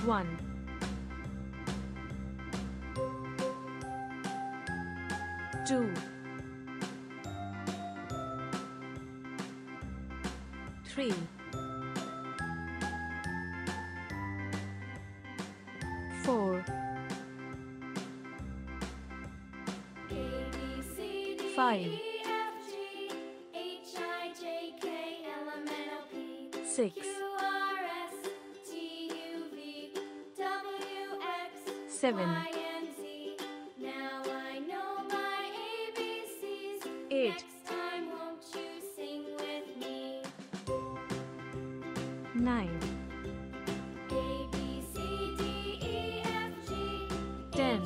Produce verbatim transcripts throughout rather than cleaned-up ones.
one, two, three, four, five, six, seven, eight, nine, ten,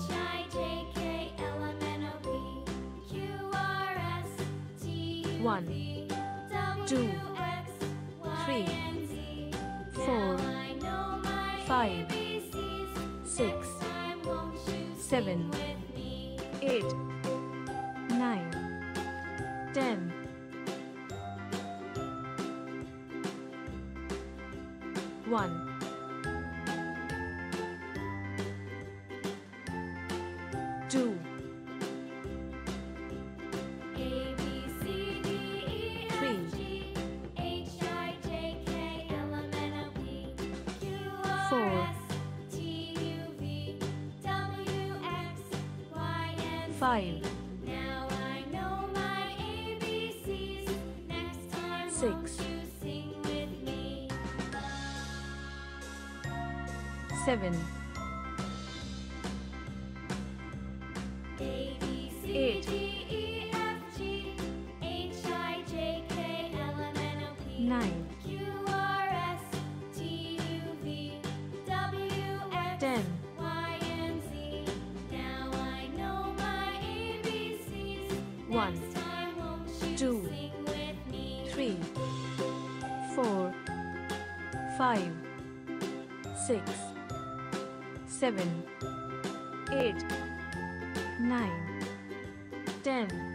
one, two, three, four, five, six, seven, eight, nine, ten, one, two, four, five, six, seven, eight, nine, ten, one, two, three, four, five, six, seven, eight, nine, ten.